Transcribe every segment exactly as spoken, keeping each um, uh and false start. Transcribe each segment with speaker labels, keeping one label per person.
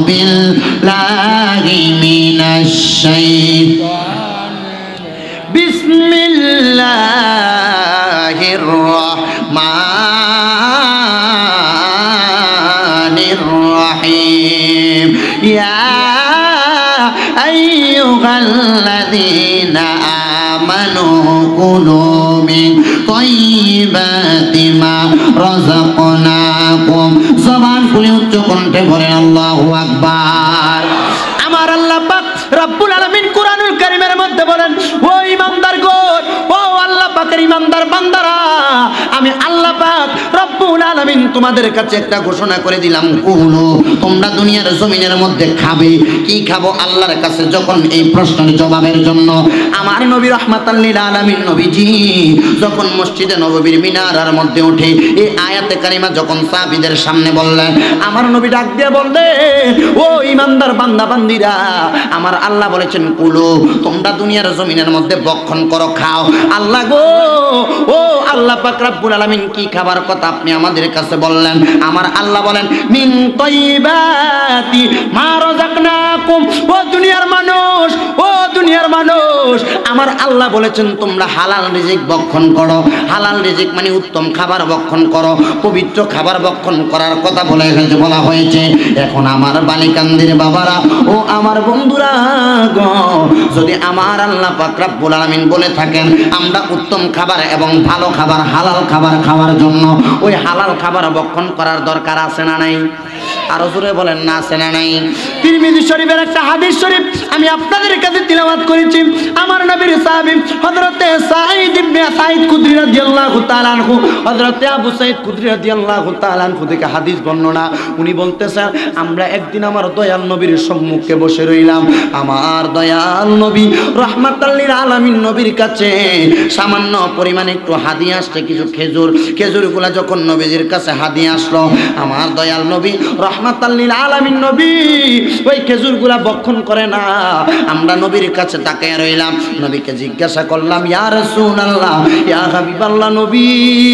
Speaker 1: বিল্লাহি মিনাশ শাইতানির বিসমিল্লাহির রাহমানির রাহিম ইয়া আইয়ুহাল্লাযীনা আমানু কুলু মিন তাইয়্যিবাতি মা রাযাকনাকুম। জবান খুলে উচ্চ কণ্ঠে বলেন আল্লাহু আকবার। আমার আল্লাহ পাক রব্বুল আলামিন কুরআনুল কারীমের মধ্যে বলেন, ও ঈমানদারগণ, ও আল্লাহ পাকের ঈমানদার বান্দারা, আমি আল্লাহ পাক রব্বুল আলামিন তোমাদের কাছে একটা ঘোষণা করে দিলাম, কুলু, তোমরা দুনিয়ার জমিনের মধ্যে খাবে। কি খাবো? আল্লাহর কাছে যখন এই প্রশ্নের জবাবের জন্য আমার নবী রাহমাতাল লিল আলামিন নবীজি যখন মসজিদে নববীর মিনারার মধ্যে উঠে এই আয়াতে কারিমা যখন সাহাবীদের সামনে বললেন, আমার নবী ডাক দিয়ে বললেন, ও ঈমানদার বান্দা বান্দিরা, আমার আল্লাহ বলেছেন কুলু, তোমরা দুনিয়ার জমিনের মধ্যে ভক্ষণ করো, খাও। আল্লাহ গো, ও আল্লাহ পাক রব্বুল আলামিন কি খাবার কথা আপনি আমাদের কাছে বললেন? আমার আল্লাহ বলেন, মিন তাইয়্যিবাতি মা রাযাকনাকুম। ও দুনিয়ার মানুষ, ও দুনিয়ার মানুষ, আমার আল্লাহ বলেছেন তোমরা হালাল রিজিক ভক্ষণ করো। হালাল রিজিক মানে উত্তম খাবার ভক্ষণ করো, পবিত্র খাবার ভক্ষণ করার কথা বলে বলা হয়েছে। এখন আমার বালিকান্দির বাবারা ও আমার বন্ধুরা গো, যদি আমার আল্লাহ পাক রব্বুল আলামিন বলে থাকেন আমরা উত্তম খাবার এবং ভালো খাবার, হালাল খাবার খাওয়ার জন্য ওই হালাল খাবার ভক্ষণ করার দরকার আছে না নাই? আরো জোরে বলেন না, আছে না নাই? তিরমিজি শরীফের একটা হাদিস শরীফ আমি আপনাদের কাছে তিলাওয়াত করেছি। আমার নবীর সাহাবী হযরতে সাঈদ ইবনে সাঈদ খুদরি রাদিয়াল্লাহু তাআলা আনহু, হযরতে আবু সাঈদ খুদরি রাদিয়াল্লাহু তাআলা আনহু থেকে হাদিস বর্ণনা। উনি বলতেছেন, আমরা একদিন আমার দয়াল নবীর সম্মুখে বসে রইলাম। আমার দয়াল নবী রাহমাতাল লিল আলামিন নবীর কাছে সামান্য পরিমাণে একটু হাদিয়া আসছে, কিছু খেজুর। খেজুরগুলা যখন নবীজির কাছে হাদিয়া আসলো, আমার দয়াল নবী রাহমাতাল লিল আলামিন নবী ওই খেজুরগুলা ভক্ষণ করে না। আমরা নবীর কাছে তাকিয়ে রইলাম। নবীকে জিজ্ঞাসা করলাম, ইয়া রাসূলুল্লাহ, ইয়া হাবিবাল্লাহ নবী,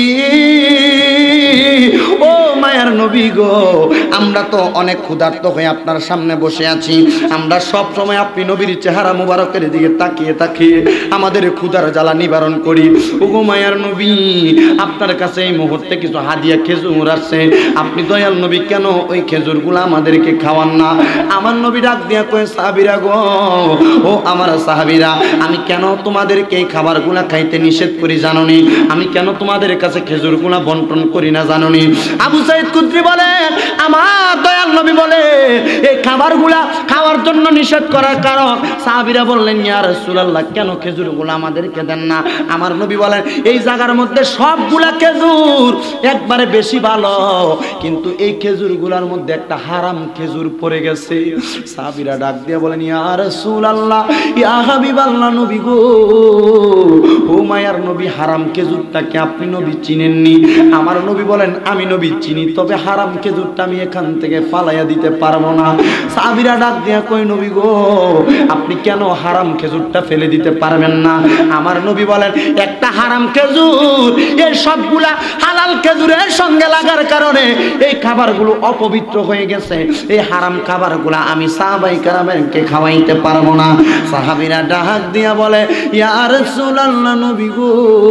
Speaker 1: ও মায়ার নবী গো, আমরা তো অনেক ক্ষুধার্ত হয়ে আপনার সামনে বসে আছি। আমরা সব সময় আপনি নবীর চেহারা মুবারকের দিকে তাকিয়ে তাকিয়ে আমাদের ক্ষুধার জ্বালা নিবারণ করি। ও গো মায়ার নবী, আপনার কাছে এই মুহূর্তে কিছু হাদিয়া খেজুর আছে, আপনি দয়াল নবী কেন ওই খেজুরগুলো আমাদেরকে খাওয়ান না? আমার নবী ডাক দিয়া কয়, সাহাবীরা গো, ও আমার সাহাবীরা, আমি কেন তোমাদেরকে এই খাবারগুলা খাইতে নিষেধ করি জানোনি? আমি কেন তোমাদের কাছে খেজুরগুলা বন্টন করি না জানোনি? আবু সাঈদ খুদরি বলেন, আমার দয়াল নবী বলে এই খাবারগুলা খাওয়ার জন্য নিষেধ করার কারণ। সাহাবীরা বললেন, ইয়া রাসূলুল্লাহ, কেন খেজুরগুলো আমাদেরকে দেন না? আমার নবী বলেন, এই জায়গার মধ্যে সবগুলা খেজুর একবারে বেশি ভালো, কিন্তু এই খেজুরগুলোর মধ্যে একটা হারাম খেজুর পড়ে গেছে। সাহাবীরা ডাক দিয়ে বলেন, ইয়া রাসূলুল্লাহ, ইয়া হাবিবাল্লাহ নবী গো, ও মায়ার নবী, হারাম খেজুরটাকে আপনি নবী চিনেননি? আমার নবী বলেন, আমি নবী চিনি, তবে হারাম খেজুরটা আমি এখান থেকে ফালাইয়া দিতে পারবো না। সাহাবীরা ডাক দিয়া কই, নবী গো, আপনি কেন হারাম খেজুরটা ফেলে দিতে পারবেন না? আমার নবী বলেন, একটা হারাম খেজুর এই সবগুলা হালাল খেজুরের সঙ্গে লাগার কারণে এই খাবারগুলো অপবিত্র হয়ে গেছে। এই হারাম খাবারগুলো আমি সাহাবায়ে কেরামকে খাওয়াইতে পারবো না। সাহাবীরা ডাক দিয়া বলে, ইয়া রাসূলুল্লাহ নবী গো,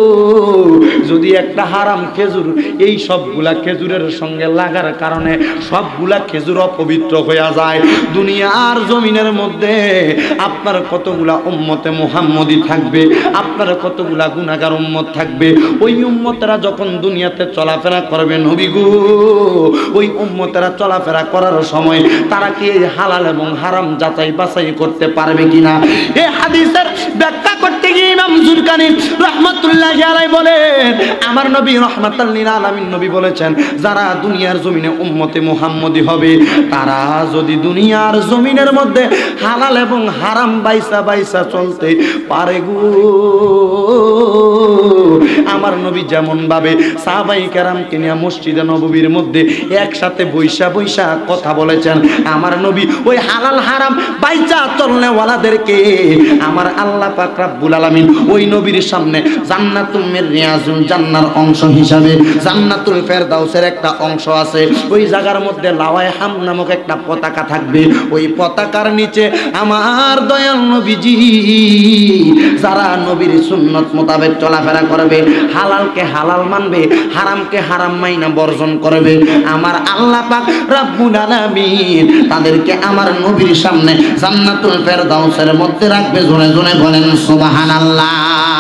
Speaker 1: যদি একটা হারাম খেজুর এই সবগুলা খেজুরের সঙ্গে লাগার কারণে সবগুলা খেজুর অপবিত্র হয়ে যায়, দুনিয়ার জমিনের মধ্যে আপনার কতগুলা উম্মতে মুহাম্মদী থাকবে, আপনার কতগুলা গুনাহগার উম্মত থাকবে। ওই উম্মতেরা যখন দুনিয়াতে চলাফেরা করবে নবী গো, ওই উম্মতেরা চলাফেরা করার সময় তারা কি হালাল এবং হারাম যাচাই বাছাই করতে পারবে কিনা? এই হাদিসের ব্যাখ্যা করতে গিয়ে ইমাম জুরকানি রাহমাতুল্লাহি আলাইহি বলেন, আমার নবী রাহমাতাল লিল আলামিন নবী বলেছেন, যারা দুনিয়ার জমিনে উম্মতে মুহাম্মদী হবে, তারা যদি দুনিয়ার জমিনের মধ্যে হালাল এবং হারাম বাইসা বাইসা চলতে পারে গো, আমার নবী যেমন ভাবে সাহাবায়ে কেরামকে নিয়ে মসজিদে নববীর মধ্যে একসাথে বৈশা বৈশা কথা বলেছেন, আমার নবী ওই হালাল হারাম বাইচা চলনে ওয়ালাদেরকে আমার আল্লাহ পাক রব্বুল আলামিন ওই নবীর সামনে জান্নাতুল মির রিয়াজুল জান্নার অংশ হিসাবে জান্নাতুল ফেরদাউসের একটা অংশ আছে, ওই জায়গার মধ্যে লাওয়ায়ে হাম নামক একটা পতাকা থাকবে। ওই পতাকার নিচে আমার দয়াল নবীজি যারা নবীর সুন্নত মোতাবেক চলাফেরা করবে, হালালকে হালাল মানবে, হারামকে হারাম মাইনা বর্জন করবে, আমার আল্লাহ পাক রব্বুল আলামিন তাদেরকে আমার নবীর সামনে জান্নাতুল ফেরদাউসের মধ্যে রাখবে। জোরে জোরে বলেন সুবহানাল্লাহ।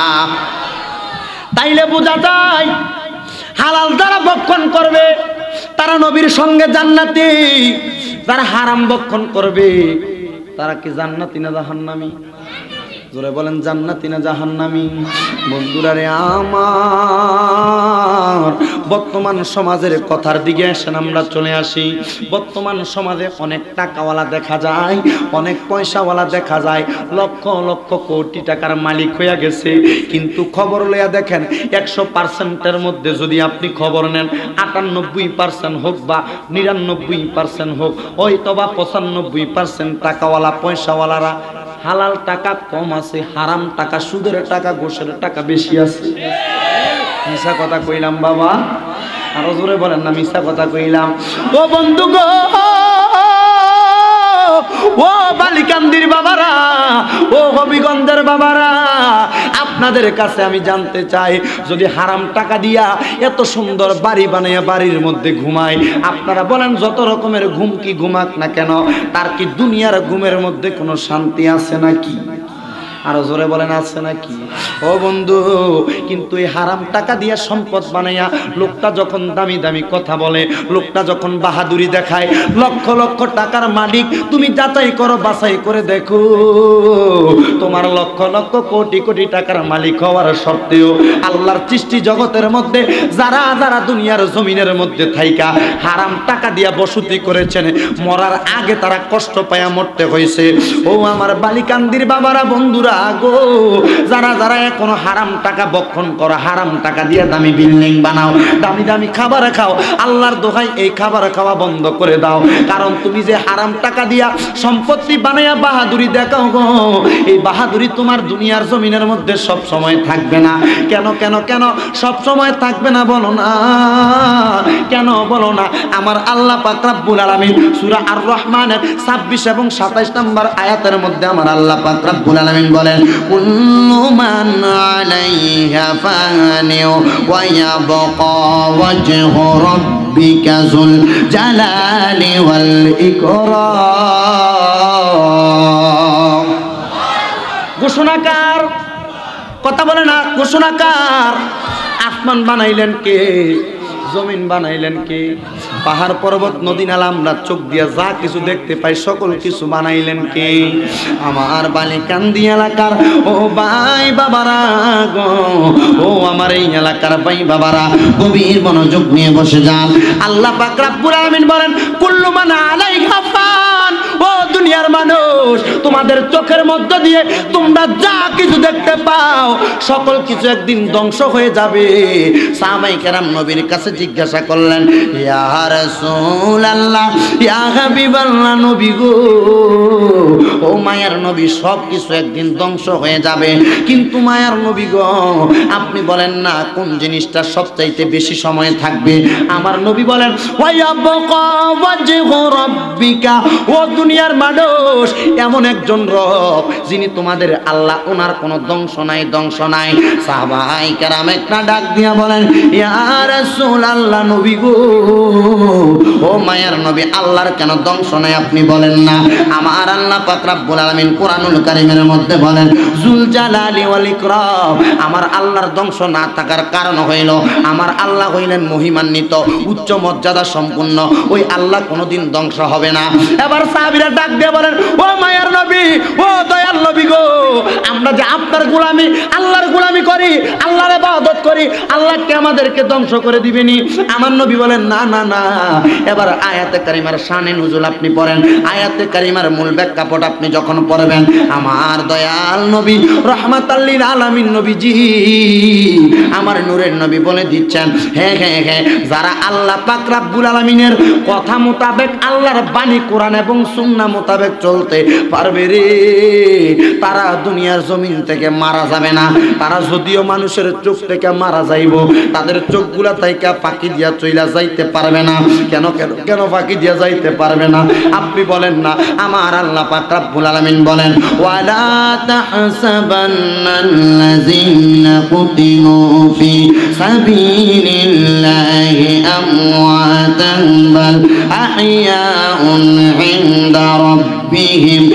Speaker 1: তাইলে বোঝা যায় হালাল যারা ভক্ষণ করবে তারা নবীর সঙ্গে জান্নাতি, যারা হারাম ভক্ষণ করবে তারা কি জান্নাতি না জাহান্নামী? জোরে বলেন জান্নাতি না জাহান্নামী? বন্ধুরা রে আমার, বর্তমান সমাজের কথার দিকে আসেন আমরা চলে আসি। বর্তমান সমাজে অনেক টাকাওয়ালা দেখা যায়, অনেক পয়সাওয়ালা দেখা যায়, লক্ষ লক্ষ কোটি টাকার মালিক হয়ে গেছে, কিন্তু খবর লইয়া দেখেন একশো পার্সেন্টের মধ্যে যদি আপনি খবর নেন আটানব্বই পার্সেন্ট হোক বা নিরানব্বই পার্সেন্ট হোক, হয়তো বা পঁচানব্বই পার্সেন্ট টাকাওয়ালা পয়সাওয়ালারা হালাল টাকা কম আছে, হারাম টাকা সুদের টাকা ঘুষের টাকা বেশি আছে। মিশা কথা কইলাম বাবা? আরো জোরে বলেন না মিশা কথা কইলাম? ও বন্ধু গো, ও বালিকান্দির বাবারা, ও হবিগঞ্জের বাবারা, আপনাদের কাছে আমি জানতে চাই, যদি হারাম টাকা দিয়া এত সুন্দর বাড়ি বানাইয়া বাড়ির মধ্যে ঘুমায়, আপনারা বলেন যত রকমের ঘুম কি ঘুমাক না কেন, তার কি দুনিয়ার ঘুমের মধ্যে কোনো শান্তি আছে নাকি? আরো জোরে বলেন আছে নাকি? ও বন্ধু, কিন্তু এই হারাম টাকা দিয়া সম্পদ বানাইয়া লোকটা যখন দামি দামি কথা বলে, লোকটা যখন বাহাদুরি দেখায়, লক্ষ লক্ষ টাকার মালিক, তুমি যাচাই করো বাছাই করে দেখো, তোমার লক্ষ লক্ষ কোটি কোটি টাকার মালিক হওয়ার সত্ত্বেও আল্লাহর সৃষ্টি জগতের মধ্যে যারা যারা দুনিয়ার জমিনের মধ্যে থাইকা হারাম টাকা দিয়া বসতি করেছেন, মরার আগে তারা কষ্ট পায়া মরতে হয়েছে। ও আমার বালিকান্দির বাবারা, বন্ধুরা গো, যারা যারা এখনো হারাম টাকা ভক্ষণ করো, হারাম টাকা দিয়ে দামি বিল্ডিং বানাও, দামি দামি খাবার খাও, আল্লাহর দোহাই এই খাবার খাওয়া বন্ধ করে দাও। কারণ তুমি যে হারাম টাকা দিয়া সম্পত্তি বানাইয়া বাহাদুরি দেখাও গো, এই বাহাদুরি তোমার দুনিয়ার জমিনের মধ্যে সব সময় থাকবে না। কেন কেন কেন সব সময় থাকবে না বলো না? কেন বলো না? আমার আল্লাহ পাক রব্বুল আলামিন সূরা আর রহমানের ছাব্বিশ এবং সাতাইশ নম্বর আয়াতের মধ্যে আমার আল্লাহ পাক রব্বুল আলামিন বলেন, কুল্লু মান আলাইহা ফানিউ ওয়া ইয়াবকা ওয়াজহু রাব্বিকা যুল জালালি ওয়াল ইকরাম। ঘোষণাকার কথা বলে না? ঘোষণাকার। আসমান বানাইলেন কে? জমিন বানাইলেন কে? পাহাড় পর্বত নদী নালা আমরা চোখ দিয়া যা কিছু দেখতে পাই সকল কিছু বানাইলেন কে? আমার বালিকান্দি এলাকার ও ভাই বাবারা গো, ও আমার এই এলাকার ভাই বাবারা, গভীর মনোযোগ নিয়ে বসে যান। আল্লাহ পাক রব্বুল আলামিন বলেন, কুল্লু মান আলাইহা ফান। ও দুনিয়ার মানুষ, তোমাদের চোখের মধ্য দিয়ে তোমরা যা কিছু দেখতে পাও সকল কিছু একদিন ধ্বংস হয়ে যাবে। সাহাবায়ে কেরাম নবীর কাছে জিজ্ঞাসা করলেন, ইয়া রাসূলুল্লাহ, ইয়া হাবিবাল্লাহ, নবী গো, ও মায়ার নবী, সব কিছু একদিন ধ্বংস হয়ে যাবে, কিন্তু মায়ার নবী গো, আপনি বলেন না কোন জিনিসটা সবচাইতে বেশি সময় থাকবে? আমার নবী বলেন, ওয়া ইয়াবকা ওয়াজহু রাব্বিকা। ও দুনিয়ার মানুষ, এমন একজন রব যিনি তোমাদের আল্লাহ, ওনার কোনো ধ্বংস নাই, ধ্বংস নাই। সাহাবায়ে কেরাম একটা ডাক দিয়া বলেন, ইয়া রাসূলুল্লাহ, নবী গো, ও মায়ার নবী, আল্লাহর কেন ধ্বংস নাই আপনি বলেন না? আমার আল্লাহ পাক রব্বুল আলামিন কোরআনুল কারীমের মধ্যে বলেন, যুল জালালি ওয়াল ইকরাম। আমার আল্লাহর ধ্বংস না থাকার কারণ হইল আমার আল্লাহ হইলেন মহিমান্বিত, উচ্চ মর্যাদা সম্পন্ন, ওই আল্লাহ কোনোদিন ধ্বংস হবে না। এবার সাহাবীরা ডাক দিয়ে বলেন, ও মায়ার নবী, ও দয়াল নবী গো, আমরা যে আপনার গোলামি, আল্লাহর গোলামি করি, আল্লাহর ইবাদত করি, আল্লাহ কি আমাদেরকে ধ্বংস করে দিবেনি? আমার নবী বলেন, না না না। এবার আয়াতে কারিমার শানে নুজুল আপনি পড়েন, আয়াতে কারিমার মূল ব্যাখ্যাপট আপনি আপনি যখন পড়বেন আমার দয়াল নবী রাহমাতাল লিল আলামিন নবীজি আমার নূরের নবী বলে দিচ্ছেন হ্যাঁ হ্যাঁ হ্যাঁ যারা আল্লাহ পাক রব্বুল আলামিনের কথা মোতাবেক আল্লাহর বাণী কোরআন এবং সুন্নাহ মোতাবেক চলতে পারবে রে তারা দুনিয়ার জমিন থেকে মারা যাবে না। তারা যদিও মানুষের চোখ থেকে মারা যাইব তাদের চোখগুলা থেকে ফাঁকি দিয়া চইলা যাইতে পারবে না। কেন কেন কেন ফাঁকি দিয়া যাইতে পারবে না আপনি বলেন না। আমার আল্লাহ পাক রব্বুল আলামিন বলেন ওয়ালা তাহসাবান্নাল্লাযীনা কুতিলু ফি সাবিলিল্লাহি আমওয়াতান বাল আহইয়াউন ইনদা রাব্বিহিম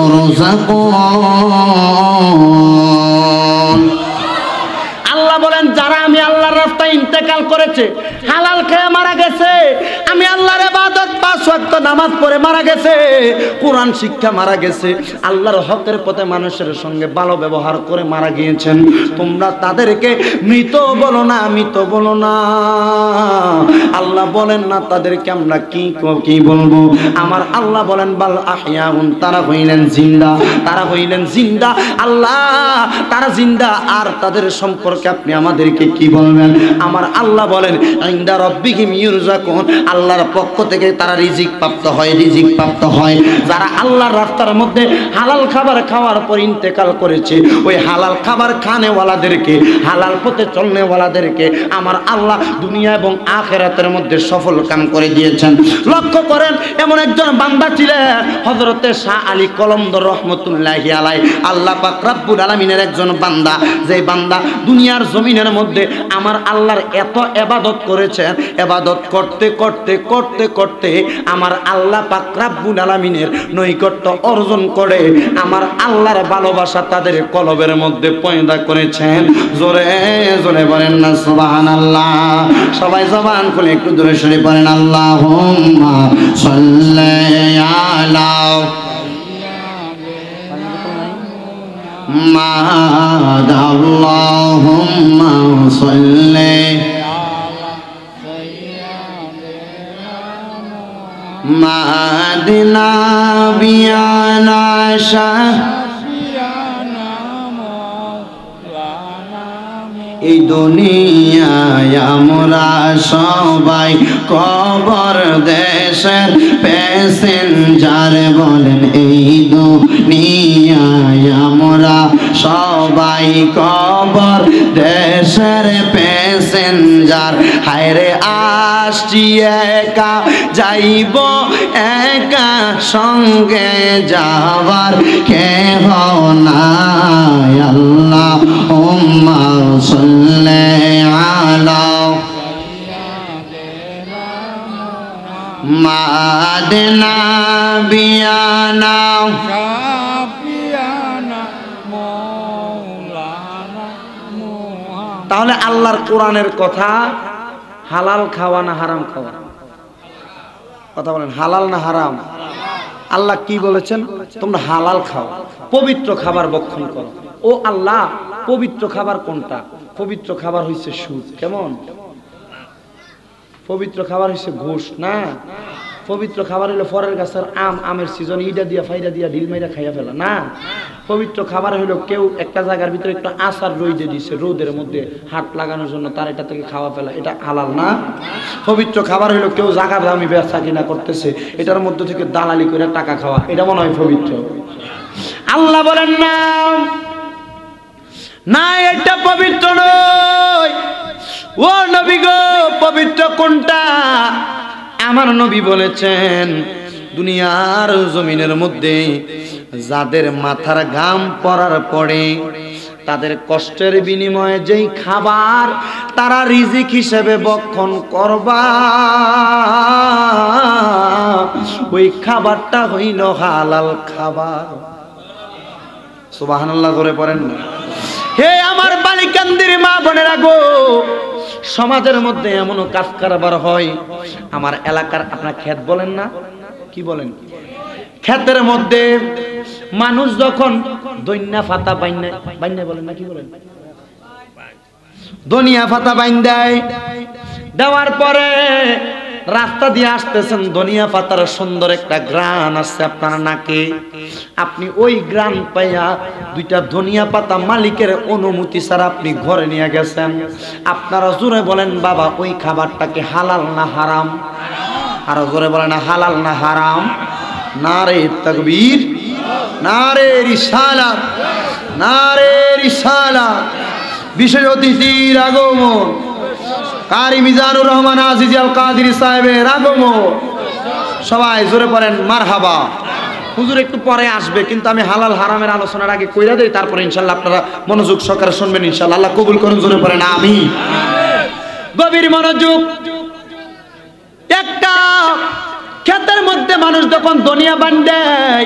Speaker 1: ইরযাকুন। আল্লাহ বলেন যারা আমি আল্লাহর রাস্তায় ইন্তেকাল করেছে হালাল খেয়ে মারা গেছে আমি আল্লাহর ইবাদত পাঁচ ওয়াক্ত নামাজ পড়ে মারা গেছে কোরআন শিক্ষা মারা গেছে আল্লাহর হকের পথে মানুষের সঙ্গে ভালো ব্যবহার করে মারা গিয়েছেন তোমরা তাদেরকে মৃত বলো না মৃত বলো না। আল্লাহ বলেন না তাদেরকে আমরা কি কি বলবো। আমার আল্লাহ বলেন বাল আহইয়াউন তারা হইলেন জিন্দা তারা হইলেন জিন্দা আল্লাহ তারা জিন্দা আর তাদের সম্পর্কে আপনি আমাদেরকে কি বলবেন। আমার আল্লাহ বলেন ইনদা রাব্বিহিম ইরযাকুন আল্লাহর পক্ষ থেকে তারা রিজিক প্রাপ্ত হয় রিজিক প্রাপ্ত হয়। যারা আল্লাহর রাস্তার মধ্যে হালাল খাবার খাওয়ার পর ইন্তেকাল করেছে ওই হালাল খাবার খানেওয়ালাদেরকে হালাল পথে চলনেওয়ালাদেরকে আমার আল্লাহ দুনিয়া এবং আখিরাতের মধ্যে সফল কাম করে দিয়েছেন। লক্ষ্য করেন এমন একজন বান্দা ছিলেন হযরতে শাহ আলী কলমদর রহমতুল্লাহি আলাইহি আল্লাহ পাক রব্বুল আলামিনের একজন বান্দা যে বান্দা দুনিয়ার জমিনের মধ্যে আমার আল্লাহর এত ইবাদত করেছেন ইবাদত করতে করতে করতে করতে আমার আল্লাহ পাক রব্বুল আলামিনের নৈকট্য অর্জন করে আমার আল্লাহর ভালোবাসা তাদের কলবের মধ্যে পয়দা করেছেন। জোরে জোরে বলেন না সুবহানাল্লাহ। সবাই জবান খুলে একটু জোরে সরে বলেন আল্লাহুম্মা সাল্লি আলা মাদ আল্লাহুম্মা সাল্লি মাদিনা বিয়ানা শাহ এই দুনিয়ায় আমরা সবাই কবর দেশের প্যাসেঞ্জার বলেন এই দুনিয়ায় আমরা সবাই কবর দেশের প্যাসেঞ্জার হায়রে আসছি একা যাইব একা সঙ্গে যাবার কেহ নাই আল্লাহুম্মা সাল্লি আলা মাদিনা বিয়ানা তাহলে আল্লাহর কোরআনের কথা হালাল খাওয়া না হারাম খাওয়া কথা বলেন হালাল না হারাম। আল্লাহ কি বলেছেন তোমরা হালাল খাও পবিত্র খাবার ভক্ষণ করো। ও আল্লাহ পবিত্র খাবার কোনটা? পবিত্র খাবার হইছে সুদ। কেমন পবিত্র খাবার হইছে ঘুষ না। পবিত্র খাবার হইলো ফরের গাছের আম আমের সিজন ইটা দিয়া ফাইডা দিয়া ঢিল মাইরা খাইয়া ফেলা না। পবিত্র খাবার হইলো কেউ একটা জায়গার ভিতরে একটু আচার রইদে দিছে রোদের মধ্যে হাত লাগানোর জন্য তার এটা থেকে খাওয়া ফেলা এটা হালাল না। পবিত্র খাবার হইলো কেউ জায়গা দামি ব্যবসা কিনা করতেছে এটার মধ্যে থেকে দালালি করে টাকা খাওয়া এটা মনে হয় পবিত্র। আল্লাহ বলেন না না এটা পবিত্র নয়। ও নবী গো পবিত্র কোনটা? আমার নবী বলেছেন দুনিয়ার জমিনের মধ্যে যাদের মাথার ঘাম পড়ার পরে তাদের কষ্টের বিনিময়ে যেই খাবার তারা রিজিক হিসেবে ভক্ষণ করবা ওই খাবারটা হইল হালাল খাবার। সুবহানাল্লাহ করে পড়েন না। হে আমার বালিকান্দির মা বোনেরা গো সমাজের মধ্যে এমনও কাজ কারবার হয় আমার এলাকার আপনার ক্ষেত বলেন না কি বলেন ক্ষেতের মধ্যে মানুষ যখন দৈন্যা ফাতা বাইন্যা বাইন্যা বলেন না কি বলেন ধনিয়া ফাতা বাইন দেয় দেওয়ার পরে রাস্তা দিয়ে আসতেছেন, ধনিয়া পাতার সুন্দর একটা গ্রান আসছে আপনার নাকে, আপনি ওই গ্রান পাইয়া দুইটা ধনিয়া পাতা মালিকের অনুমতি ছাড়া আপনি ঘরে নিয়ে গেছেন। আপনারা জোরে বলেন বাবা ওই খাবারটাকে হালাল না হারাম? আরো জোরে বলেন হালাল না হারাম? নারে তাকবীর, নারে রিসালাত, নারে রিসালাত। বিশেষ অতিথির আগমন, কারি মিজানুর রহমান আজিজ আল কাদিরি সাহেবের আগমন। সবাই জোরে পড়েন মারহাবা। হুজুর একটু পরে আসবে, কিন্তু আমি হালাল হারামের আলোচনার আগে কইরা দেই, তারপরে ইনশাআল্লাহ আপনারা মনোযোগ সহকারে শুনবেন ইনশাআল্লাহ। আল্লাহ কবুল করুন, জোরে পড়েন আমিন। গভীর মনোযোগ। একটা ক্ষেতের মধ্যে মানুষ যখন ধনিয়া বান্ডে,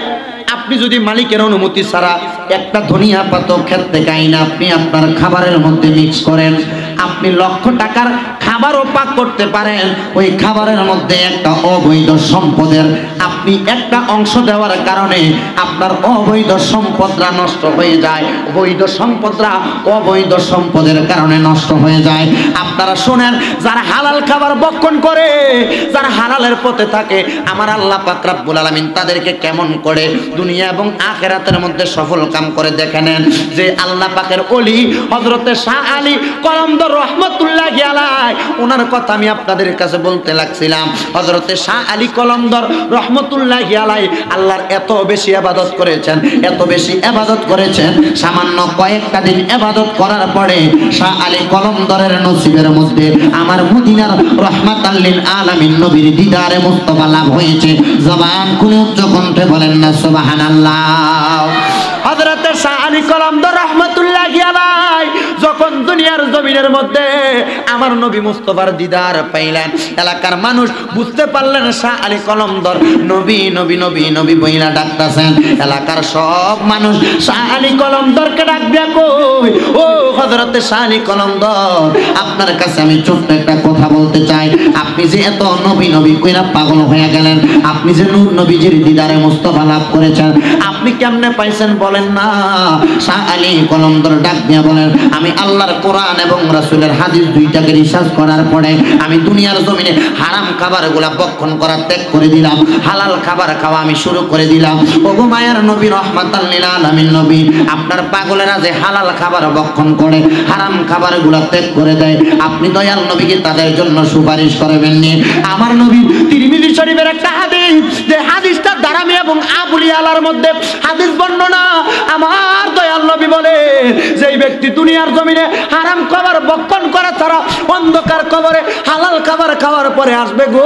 Speaker 1: আপনি যদি মালিকের অনুমতি ছাড়া একটা ধনিয়া পাতা ক্ষেত থেকে আইনা আপনি আপনার খাবারের মধ্যে মিক্স করেন, আপনি লক্ষ টাকার খাবারও পাক করতে পারেন। ওই খাবারের মধ্যে একটা অবৈধ সম্পদের আপনি একটা অংশ দেওয়ার কারণে আপনার অবৈধ সম্পদরা নষ্ট হয়ে যায়। বৈধ সম্পদরা অবৈধ সম্পদের কারণে নষ্ট হয়ে যায়। আপনারা শোনেন, যারা হালাল খাবার ভক্ষণ করে, যারা হালালের পথে থাকে, আমার আল্লাহ পাক রব্বুল আলামিন তাদেরকে কেমন করে দুনিয়া এবং আখিরাতের মধ্যে সফল কাম করে দেখে নেন। যে আল্লাহ পাকের ওলি হযরতে শাহ আলী কলমদর রহমতুল্লাহি আলাইহি, ওনার কথা আমি আপনাদের কাছে বলতে লাগছিলাম। হযরতে শাহ আলী কলমদর রহমতুল্লাহি আলাইহি আল্লাহর এত বেশি ইবাদত করেছেন, এত বেশি ইবাদত করেছেন, সামান্য কয়েকটা দিন ইবাদত করার পরে শাহ আলী কলমদরের নসিবের মধ্যে আমার মদিনার রহমাতাল লিল আলামিন নবীর দিদারে মুস্তাফা লাভ হয়েছে। জবান খুলে উচ্চ কণ্ঠে বলেন না সুবহানাল্লাহ। হযরতে শাহ আলী কলমদর রহমতুল্লাহি আলাইহি যখন দুনিয়ার জমিনের মধ্যে আমার নবী মুস্তাফার দিদার পাইলেন, এলাকার মানুষ বুঝতে পারলেন শাহ আলী কলমদর নবী নবী নবী নবী বইলা ডাকতেছেন। এলাকার সব মানুষ শাহ আলী কলমদরকে ডাক দিয়া কই, ও হযরতে শাহ আলী কলমদর, আপনার কাছে আমি ছোট্ট একটা কথা বলতে চাই। আপনি যে এত নবী নবী কইরা পাগল হয়ে গেলেন, আপনি যে নূর নবীজির দিদারে মুস্তাফা লাভ করেছেন, আপনি কেমনে পাইছেন বলেন না? শাহ আলী কলমদর ডাক দিয়া বলেন, আমি আল্লাহর কোরআন এবং রাসূলের হাদিস দুইটাকে রিসার্চ করার পরে আমি দুনিয়ার জমিনে হারাম খাবারগুলা ভক্ষণ করা ত্যাগ করে দিলাম, হালাল খাবার খাওয়া আমি শুরু করে দিলাম। ওগো মায়ার নবী রহমাতাল লিল আলামিন নবী, আপনার পাগলেরা যে হালাল খাবার ভক্ষণ করে হারাম খাবারগুলা ত্যাগ করে দেয়, আপনি দয়াল নবীকে তাদের জন্য সুপারিশ করবেন নি? আমার নবী তিরমিজি শরীফের একটা হাদিস, যে হাদিসটা দারামি এবং আবুল ইয়ালার মধ্যে হাদিস বর্ণনা, আমার দয়াল নবী বলে, যেই ব্যক্তি দুনিয়ার জমিনে হারাম খাবার ভক্ষণ করা ছাড়া অন্ধকার কবরে হালাল খাবার খাওয়ার পরে আসবে গো,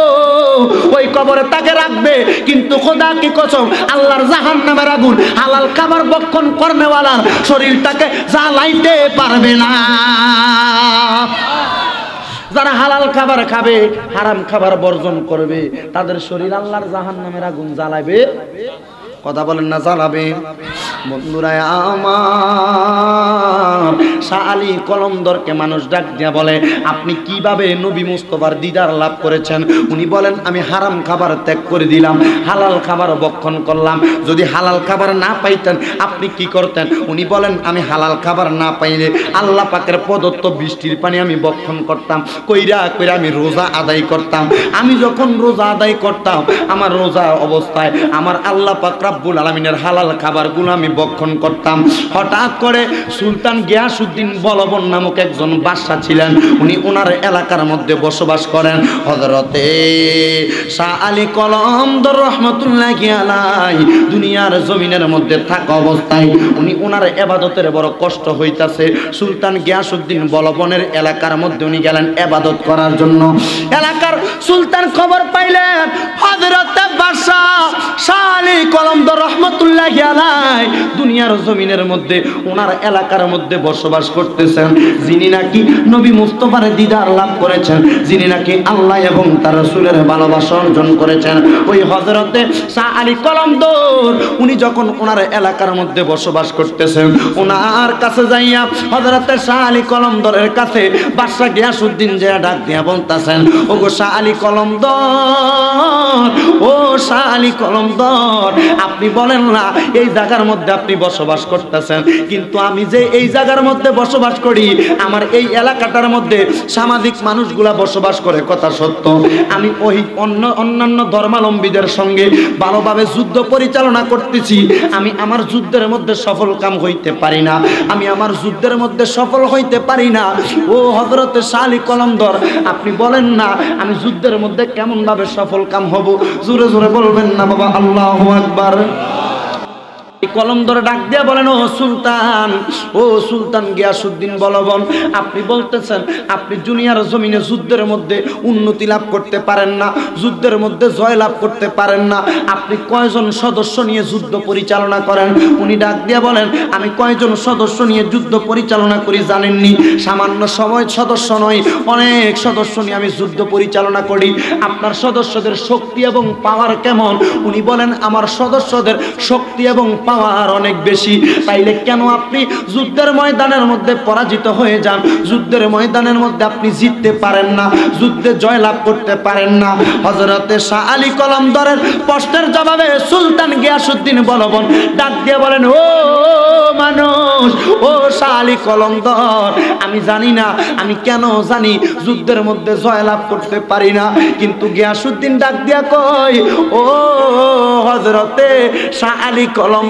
Speaker 1: ওই কবরে তাকে রাখবে, কিন্তু খোদা কি কসম, আল্লাহর জাহান্নামের আগুন হালাল খাবার ভক্ষণ করনেওয়ালার শরীরটাকে জ্বালাইতে পারবে না। যারা হালাল খাবার খাবে, হারাম খাবার বর্জন করবে, তাদের শরীর আল্লাহর জাহান্নামের আগুন জ্বালাবে। কথা বলেন না জ্বালাবে? বন্ধুরা আমার, শাহ আলী কলমদরকে মানুষ ডাক দিয়া বলে, আপনি কিভাবে নবী মুস্তাফার দিদার লাভ করেছেন? উনি বলেন, আমি হারাম খাবার ত্যাগ করে দিলাম, হালাল খাবার ভক্ষণ করলাম। যদি হালাল খাবার না পাইতেন আপনি কি করতেন? উনি বলেন, আমি হালাল খাবার না পাইলে আল্লাহ পাকের প্রদত্ত বৃষ্টির পানি আমি ভক্ষণ করতাম, কইরা কইরা আমি রোজা আদায় করতাম। আমি যখন রোজা আদায় করতাম, আমার রোজা অবস্থায় আমার আল্লাহ পাক রব্বুল আলামিনের হালাল খাবারগুলো আমি ভক্ষণ করতাম। হঠাৎ করে সুলতান গিয়াসউদ্দিন বলবন নামক একজন বাদশা ছিলেন, উনি ওনার এলাকার মধ্যে বসবাস করেন। হযরতে শাহ আলী কলমদর রহমতুল্লাহি আলাইহি দুনিয়ার জমিনের মধ্যে থাকা অবস্থায় উনি ওনার ইবাদতের বড় কষ্ট হইতাছে। সুলতান গিয়াসউদ্দিন বলবনের এলাকার মধ্যে উনি গেলেন ইবাদত করার জন্য। এলাকার সুলতান খবর পাইলেন হযরতে বাদশা শাহ আলী কলমদর রহমতুল্লাহি আলাইহি দুনিয়ার জমিনের মধ্যে ওনার এলাকার মধ্যে বসবাস করতেছেন, যিনি নাকি নবী মুস্তাফার দিদার লাভ করেছেন, যিনি নাকি আল্লাহ এবং তার রাসূলের ভালোবাসা অর্জন করেছেন। ওই হযরতে শাহ আলী কলমদর উনি যখন ওনার এলাকার মধ্যে বসবাস করতেছেন, ওনার কাছে যাইয়া হযরতে শাহ আলী কলমদরের কাছে বাদশা গিয়াসউদ্দিন যে ডাক দিয়া বলতেছেন, ওগো শাহ আলী কলমদর, ও শাহ আলী কলমদর, আপনি বলেন না এই জায়গার মধ্যে আপনি বসবাস করতেছেন, কিন্তু আমি যে এই জায়গার মধ্যে বসবাস করি, আমার এই এলাকাটার মধ্যে সামাজিক মানুষগুলা বসবাস করে, কথা সত্য। আমি ওই অন্য অন্যান্য ধর্মাবলম্বীদের সঙ্গে ভালোভাবে যুদ্ধ পরিচালনা করতেছি, আমি আমার যুদ্ধের মধ্যে সফল কাম হইতে পারি না, আমি আমার যুদ্ধের মধ্যে সফল হইতে পারি না। ও হযরত শাহ আলী কলমদর, আপনি বলেন না আমি যুদ্ধের মধ্যে কেমন ভাবে সফল কাম হব? জোরে জোরে বলবেন না বাবা, আল্লাহু আকবার। কলমদর ডাক দিয়া বলেন, ও সুলতান, ও সুলতান গিয়াসউদ্দিন বলবন, আপনি বলতেছেন আপনি দুনিয়ার জমিনে যুদ্ধের মধ্যে উন্নতি লাভ করতে পারেন না, যুদ্ধের মধ্যে জয় লাভ করতে পারেন না, আপনি কয়জন সদস্য নিয়ে যুদ্ধ পরিচালনা করেন? উনি ডাক দিয়া বলেন, আমি কয়জন সদস্য নিয়ে যুদ্ধ পরিচালনা করি জানেননি? সামান্য সময় সদস্য নয়, অনেক সদস্য নিয়ে আমি যুদ্ধ পরিচালনা করি। আপনার সদস্যদের শক্তি এবং পাওয়ার কেমন? উনি বলেন, আমার সদস্যদের শক্তি এবং পাওয়ার অনেক বেশি। তাইলে কেন আপনি যুদ্ধের ময়দানের মধ্যে পরাজিত হয়ে যান? যুদ্ধের ময়দানের মধ্যে আপনি জিততে পারেন না, যুদ্ধে জয় লাভ করতে পারেন না। হযরতে শাহ আলী কলমদরের প্রশ্নের জবাবে সুলতান গিয়াসউদ্দিন বলবন ডাক দিয়ে বলেন, ও মানুষ, ও শাহ আলী কলমদর, আমি জানি না, আমি কেন জানি যুদ্ধের মধ্যে জয় লাভ করতে পারি না, কিন্তু গিয়াসউদ্দিন ডাক দিয়া কয়, ও হযরতে শাহ আলী কলমদর,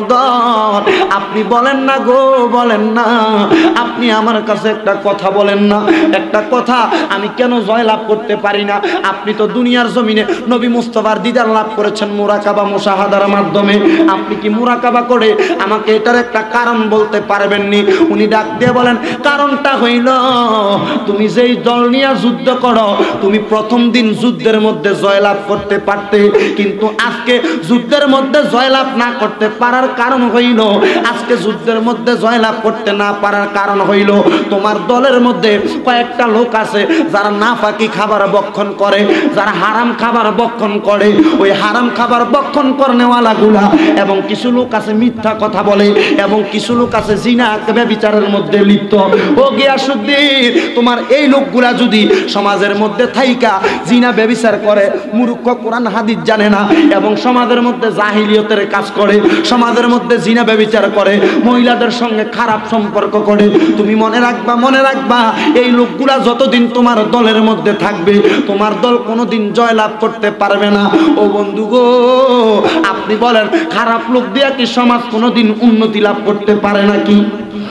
Speaker 1: আপনি বলেন না গো, বলেন না, আপনি আমার কাছে একটা কথা বলেন না, একটা কথা, আমি কেন জয় লাভ করতে পারি না? আপনি তো দুনিয়ার জমিনে নবী মুস্তাফার দিদার লাভ করেছেন মুরাকাবা মুশাহাদার মাধ্যমে, আপনি কি মুরাকাবা করে আমাকে এটার একটা কারণ বলতে পারবেননি? উনি ডাক দিয়ে বলেন, কারণটা হইল তুমি যেই দল নিয়ে যুদ্ধ করো, তুমি প্রথম দিন যুদ্ধের মধ্যে জয়লাভ করতে পারতে, কিন্তু আজকে যুদ্ধের মধ্যে জয়লাভ না করতে পারার কারণ হইল, আজকে যুদ্ধের মধ্যে জয়লাভ করতে না পারার কারণ হইল তোমার দলের মধ্যে কয়েকটা লোক আছে যারা নাফাকি খাবার ভক্ষণ করে, যারা হারাম খাবার ভক্ষণ করে, ওই হারাম খাবার ভক্ষণ করনেওয়ালা গুলা, এবং কিছু লোক আছে মিথ্যা কথা বলে, এবং কিছু লোক আছে জিনা ব্যভিচারের মধ্যে লিপ্ত। ও গিয়াসউদ্দিন, তোমার এই লোকগুলা যদি সমাজের মধ্যে থাইকা জিনা ব্যভিচার করে, মূর্খ, কোরআন হাদিস জানে না, এবং সমাজের মধ্যে জাহিলিয়তের কাজ করে, সমাজের মধ্যে জিনা ব্যভিচার করে, মহিলাদের সঙ্গে খারাপ সম্পর্ক করে, তুমি মনে রাখবা, মনে রাখবা, এই লোকগুলা যতদিন তোমার দলের মধ্যে থাকবে, তোমার দল কোনোদিন জয়লাভ করতে পারবে না। ও বন্ধু গো, আপনি বলেন খারাপ লোক দিয়া কি সমাজ কোনোদিন উন্নতি লাভ করতে পারে নাকি?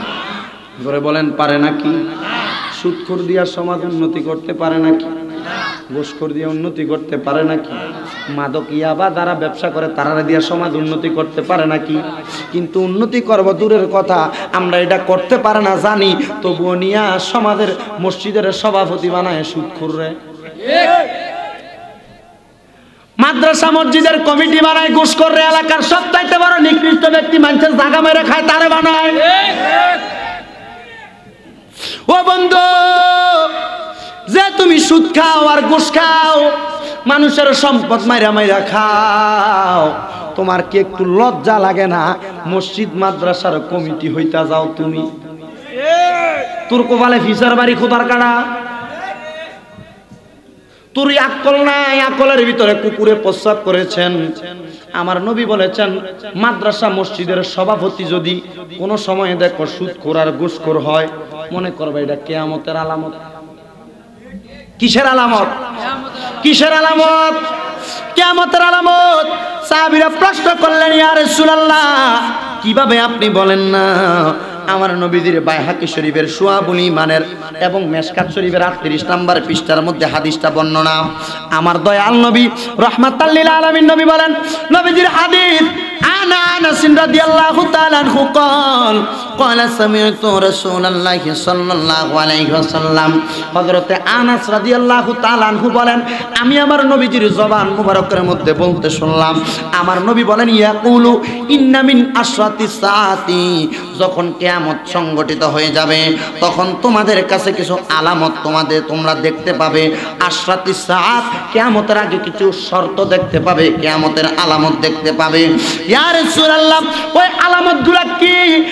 Speaker 1: ধরে বলেন, পারে নাকি? সুদখোর দিয়া সমাজ উন্নতি করতে পারে নাকি? ঘুষখোর দিয়ে উন্নতি করতে পারে নাকি? মাদক ইয়াবা যারা ব্যবসা করে তারা দিয়ে সমাজ উন্নতি করতে পারে নাকি? কিন্তু উন্নতি করব দূরের কথা, আমরা এটা করতে পারে না জানি, তবুও নিয়া সমাজের মসজিদের সভাপতি বানায় সুদখোররে, মাদ্রাসা মসজিদের কমিটি বানায় ঘুষখোররে, এলাকার সবচাইতে বড় নিকৃষ্ট ব্যক্তি মানুষের জায়গা মেরে খায় তারে বানায়। ও বন্ধু, যে তুমি সুদ খাও আর ঘুষ খাও, মানুষের সম্পদ মাইরা মাইরা খাও, তোমার কি একটু লজ্জা লাগে না? মসজিদ মাদ্রাসার কমিটি হইতা যাও তুমি, তোর কোপালে ফিসার বাড়ি খোদার কাটা, তোর আকল নাই, আকলের ভিতরে কুকুরে প্রস্রাব করেছেন। আমার নবী বলেছেন, মাদ্রাসা মসজিদের সভাপতি যদি কোনো সময়ে দেখো সুদখোর আর ঘুষখোর হয়, মনে করবে এটা কিয়ামতের আলামত। কিসের আলামত? কিসের আলামত? কিয়ামতের আলামত। সাহাবীরা প্রশ্ন করলেন, ইয়া রাসূলুল্লাহ, কিভাবে আপনি বলেন না? আমার নবীজির বাইহাকি শরীফের শুআবুল ঈমানের এবং মেশকাত শরীফের আটত্রিশ নম্বর পৃষ্ঠার মধ্যে হাদিসটা বর্ণনা। আমার দয়াল নবী রাহমাতাল লিল আলামিন নবী বলেন, নবীজির হাদিস, আনা আনাস রাদিয়াল্লাহু তাআলা আনহু قال قال سمعت رسول الله صلى الله عليه وسلم, হযরতে আনাস রাদিয়াল্লাহু তাআলা আনহু বলেন, আমি আমার নবীজির জবান মুবারকের মধ্যে বলতে শুনলাম, আমার নবী বলেন, ইয়াকুলু ইন্না মিন আশরাতিস সাআতি, যখন কিয়ামত সংগঠিত হয়ে যাবে তখন তোমাদের কাছে কিছু আলামত তোমাদের তোমরা দেখতে পাবে। আশরাতিস সাআত, কিয়ামতের আগে কিছু শর্ত দেখতে পাবে, কিয়ামতের আলামত দেখতে পাবে। ইয়া রাসূলুল্লাহ, ওই আলামতগুলো কি? আপনি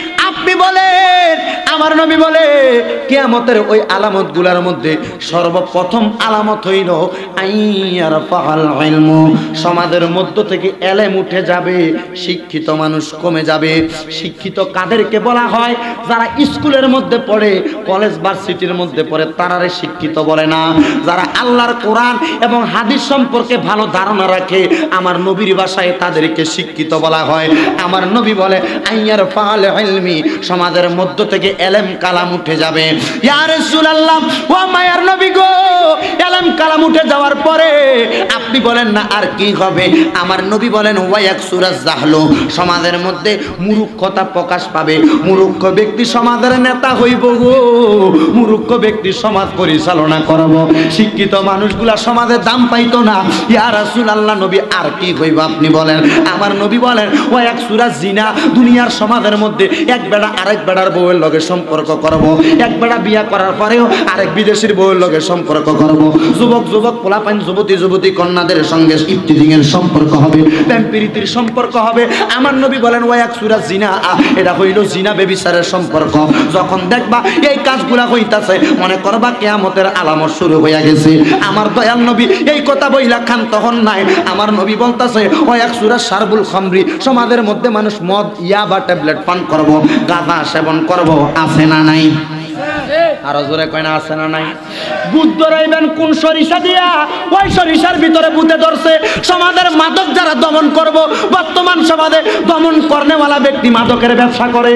Speaker 1: আপনি বলেন, আমার নবী বলে কিয়ামতের ওই আলামতগুলোর মধ্যে সর্বপ্রথম আলামত হইল আইয়ার ফাল ইলমু, সমাজের মধ্য থেকে এলেম উঠে যাবে, শিক্ষিত মানুষ কমে যাবে। শিক্ষিত কাদেরকে বলা হয়? যারা স্কুলের মধ্যে পড়ে, কলেজ ভার্সিটির মধ্যে পড়ে, তারারে শিক্ষিত বলে না। যারা আল্লাহর কোরআন এবং হাদিস সম্পর্কে ভালো ধারণা রাখে, আমার নবীর ভাষায় তাদেরকে শিক্ষিত বলা হয়। আমার নবী বলে আইয়ার ফাল ইলমি, সমাজের মধ্য থেকে এলেম কালাম উঠে যাবে। ইয়া রাসূলুল্লাহ, ও মায়ার নবী গো, এলেম কালাম উঠে যাওয়ার পরে আপনি বলেন না আর কি হবে? আমার নবী বলেন ওয়ায়াক সুরাজ জাহলু, সমাজের মধ্যে মূর্খতা প্রকাশ পাবে। মূর্খ ব্যক্তি সমাজের নেতা হইব গো, মূর্খ ব্যক্তি সমাজ পরিচালনা করব। শিক্ষিত মানুষগুলা সমাজে দাম পাইতো না। ইয়া রাসূলুল্লাহ, নবী আর কি হইব আপনি বলেন? আমার নবী বলেন ওয়ায়াক সুরাজ জিনা, দুনিয়ার সমাজের মধ্যে এক বেড়া আরেক বেড়ার বউয়ের লগে সম্পর্ক করব, এক বেড়া বিয়া করার পরেও আরেক বিদেশির বউয়ের লগে সম্পর্ক করব। যুবক যুবক পোলাপান, যুবতী যুবতী কন্যাদের সঙ্গে ইফতিজিং এর সম্পর্ক হবে, প্রেম প্রীতির সম্পর্ক হবে। আমার নবী বলেন ওয়ায়াক সুরাজ জিনা, এটা হইল জিনা বেবিচারের সম্পর্ক। যখন দেখবা এই কাজগুলা হইতাছে, মনে করবা কিয়ামতের আলামত শুরু হইয়া গেছে। আমার দয়াল নবী এই কথা বইলা খান তখন নাই। আমার নবী বলতাছে ওয়ায়াক সুরাজ শারবুল খামরি, সমাজের মধ্যে মানুষ মদ, ইয়াবা, ট্যাবলেট পান করব, গাঁজা সেবন করব। আছে না নাই? আরো জোরে কয় না আছে না নাই? বুধ ধরাইবেন কোন সরিষা দিয়া? ওই সরিষার ভিতরে ভূতে ধরছে। সমাজের মাদক যারা দমন করব, বর্তমান সমাজে দমন করনেওয়ালা ব্যক্তি মাদকের ব্যবসা করে।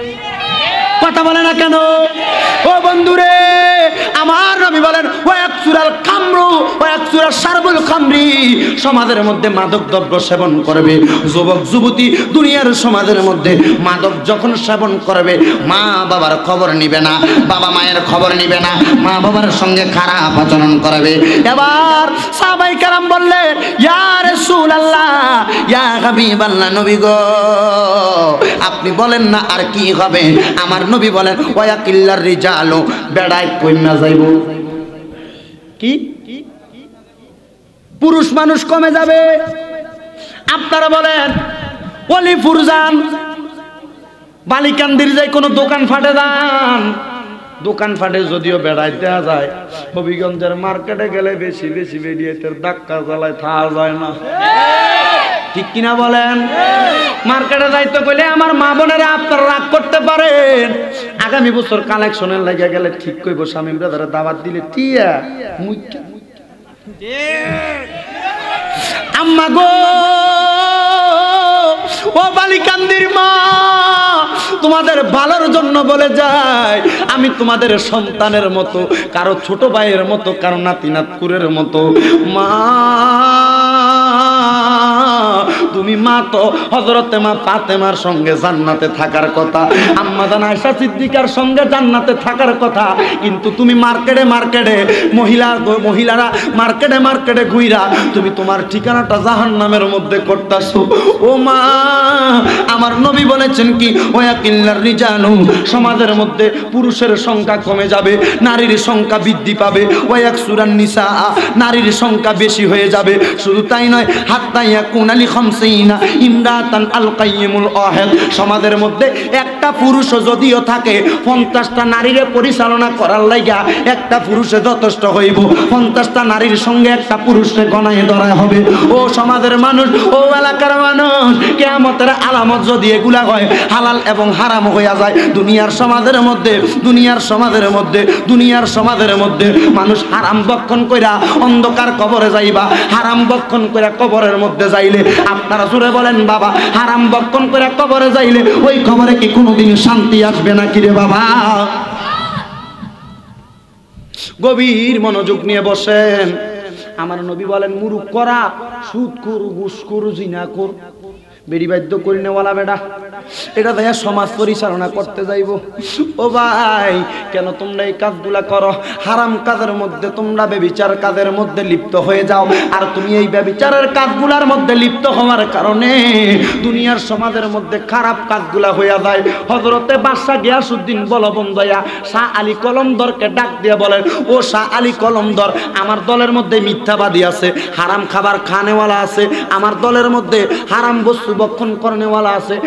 Speaker 1: কথা বলে না কেন? ও বন্ধুরে, আমার নবী বলেন ওয়ায়াক সুরাল খামরু, ওয়ায়াক সুরাল শারবুল খামরি, সমাজের মধ্যে মাদক দ্রব্য সেবন করবে। যুবক যুবতী দুনিয়ার সমাজের মধ্যে মাদক যখন সেবন করবে, মা বাবার খবর নিবে না, বাবা মায়ের খবর নিবে না, মা বাবার সঙ্গে খারাপ আচরণ করবে। এবার সাহাবায়ে কেরাম বললেন ইয়া রাসূলুল্লাহ, ইয়া হাবিবাল্লাহ, নবী গো আপনি বলেন না আর কি হবে? আমার নবী বলেন ওয়ায়াকিল্লার রিজালু, বেড়ায় কইমা যাইব। কি? পুরুষ মানুষ কমে যাবে। আপনারা বলেন অলিপুর যান, বালিকান্দির যাই কোনো দোকান ফাটে যান, দোকান ফাটে যদিও বেড়াই দেওয়া যায়, হবিগঞ্জের মার্কেটে গেলে বেশি বেশি বেরিয়েতের ধাক্কা জ্বালায় থাকা যায় না। ঠিক কিনা বলেন? মার্কেটে যাইতে গেলে আমার মা বোনেরা আপনারা রাগ করতে পারেন, আগামী বছর কালেকশনের লাগিয়া গেলে ঠিক কইব স্বামী ব্রাদারে দাওয়াত দিলে টিয়া মুইকা আম্মা গো, ও বালিকান্দির মা, তোমাদের ভালোর জন্য বলে যায়, আমি তোমাদের সন্তানের মতো, কারো ছোট ভাইয়ের মতো, কারো নাতি নাতকুরের মতো। মা তুমি মা তো হযরতে মা ফাতেমার সঙ্গে জান্নাতে থাকার কথা, আম্মা জান আয়েশা সিদ্দিকার সঙ্গে জান্নাতে থাকার কথা, কিন্তু তুমি মার্কেটে মার্কেটে মহিলা মহিলারা মার্কেটে মার্কেটে ঘুইরা তুমি তোমার ঠিকানাটা জাহান্নামের মধ্যে করতাছো। ও মা, আমার নবী বলেছেন কি ওয়াকিল্লার রিজালু, সমাজের মধ্যে পুরুষের সংখ্যা কমে যাবে, নারীর সংখ্যা বৃদ্ধি পাবে। ওয়ায়াকসুরান নিসা, নারীর সংখ্যা বেশি হয়ে যাবে। শুধু তাই নয়, হাত্তা ইয়াকুনালি খামসিনা ইমরাতান আল কাইয়িমুল আহাদ, সমাজের মধ্যে একটা পুরুষ যদিও থাকে, পঞ্চাশটা নারীরে পরিচালনা করার লাগা একটা পুরুষে যথেষ্ট হইব। পঞ্চাশটা নারীর সঙ্গে একটা পুরুষকে গণায় ধরা হবে। ও সমাজের মানুষ, ও এলাকার মানুষ, কিয়ামতের আলামত যদি এগুলা হয়, হালাল এবং হারাম হইয়া যায় দুনিয়ার সমাজের মধ্যে, দুনিয়ার সমাজের মধ্যে, দুনিয়ার সমাজের মধ্যে মানুষ হারাম বক্ষণ কইরা অন্ধকার কবরে যাইবা, হারাম বক্ষণ কইরা কবরের মধ্যে যাইলে, আপনারা জোরে বলেন বাবা, হারাম বক্ষণ কইরা কবরে যাইলে ওই কবরে কি কোনোদিন শান্তি আসবে নাকি রে বাবা? গভীর মনোযোগ নিয়ে বসেন। আমার নবী বলেন মুরুক করা, সুদ করু, ঘুষ করু, জিনা কর, বেড়ি বাদ্য করি নেওয়ালা বেড়া, এটা দেয়া সমাজ পরিচালনা করতে যাইব। ও ভাই, কেন তোমরা এই কাজগুলা করো? হারাম কাজের মধ্যে তোমরা ব্যভিচার কাজের মধ্যে লিপ্ত হয়ে যাও, আর তুমি এই ব্যভিচারের কাজগুলার মধ্যে লিপ্ত হওয়ার কারণে দুনিয়ার সমাজের মধ্যে খারাপ কাজগুলা হইয়া যায়। হযরতে বাদশা গিয়াসউদ্দিন বলবন্দয়া শাহ আলী কলমদরকে ডাক দিয়ে বলেন, ও শাহ আলী কলমদর, আমার দলের মধ্যে মিথ্যাবাদী আছে, হারাম খাবার খানেওয়ালা আছে, আমার দলের মধ্যে হারাম বস্তু বক্ষণ করনেওয়ালা আছে, তারার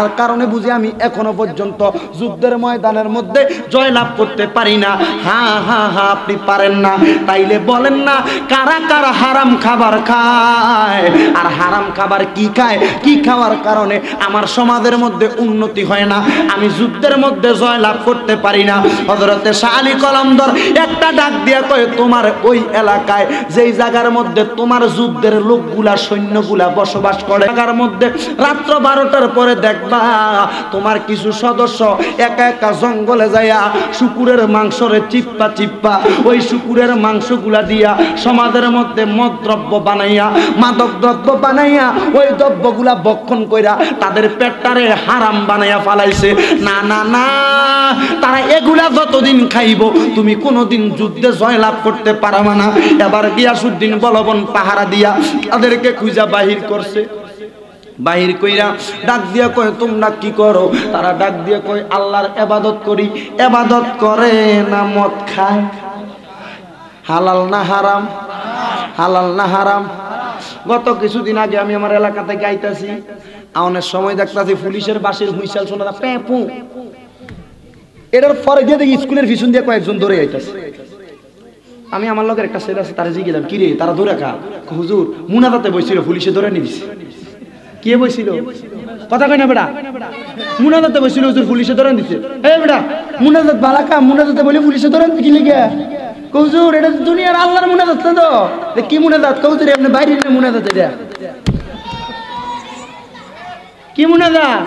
Speaker 1: কারণে বুঝি আমি এখনো পর্যন্ত যুদ্ধের ময়দানের মধ্যে জয়লাভ করতে পারি না। হ্যাঁ হ্যাঁ হ্যাঁ আপনি পারেন না, তাইলে বলেন না কারা কারা হারাম খাবার খায়, আর হারাম খাবার কি খায়, কি খাওয়ার কারণে আমার সমাজের মধ্যে উন্নতি হয় না, আমি যুদ্ধের মধ্যে জয়লাভ করতে পারি না। হযরতে শাহ আলী কলমদর একটা ডাক দিয়া কয়, তোমার ওই এলাকায় যেই জায়গার মধ্যে তোমার যুদ্ধের লোকগুলা সৈন্যগুলা বসবাস করে, জায়গার মধ্যে রাত্র বারোটার পরে দেখবা তোমার কিছু সদস্য একা একা জঙ্গলে যাইয়া শুকুরের মাংসরে চিপ্পা চিপ্পা ওই শুকুরের মাংসগুলা দিয়া সমাজের মধ্যে মদ দ্রব্য বানাইয়া মাদক দ্রব্য বানাইয়া ওই দ্রব্যগুলা বক্ষণ কইরা তাদের পেটটারে হারাম বানাইয়া ফালাইছে। না না না, তারা এগুলা যতদিন খাইব তুমি কোনোদিন যুদ্ধে জয়লাভ করতে পারবা না। এবার গিয়াসউদ্দিন বলবন পাহারা দিয়া তাদেরকে খুঁজা বাহির করছে। বাহির কইরা ডাক দিয়া কয়, তোমরা কি করো? তারা ডাক দিয়া কয়, আল্লাহর ইবাদত করি। ইবাদত করে না মদ খায়? হালাল না হারাম? হালাল না হারাম? গত কিছুদিন আগে আমি আমার এলাকা থেকে আইতাছি, আওনের সময় দেখতাছি পুলিশের বাসের হুইসেল শোনা দা পেপু, এটার পরে দিয়ে দেখি স্কুলের পিছন দিয়ে কয়েকজন ধরে আইতাছে। আমি আমার লোকের একটা ছেলে আছে, তারা জিজ্ঞেলাম কি রে তারা ধরে খা? হুজুর মুনাজাতে বইছিল, পুলিশে ধরে নিয়ে দিছে। কে বইছিল? কথা কই না বেটা, মুনাজাতে বইছিল, হুজুর পুলিশে ধরে দিছে। এই বেটা মুনাজাত বালা কাম, মুনাজাতে বলি পুলিশে ধরে কি লিখে? হুজুর এটা দুনিয়ার আল্লাহর মুনাজাত না তো। কি মুনাজাত? হুজুর আপনি বাইরে মুনাজাত, এটা কি মুনাজাত?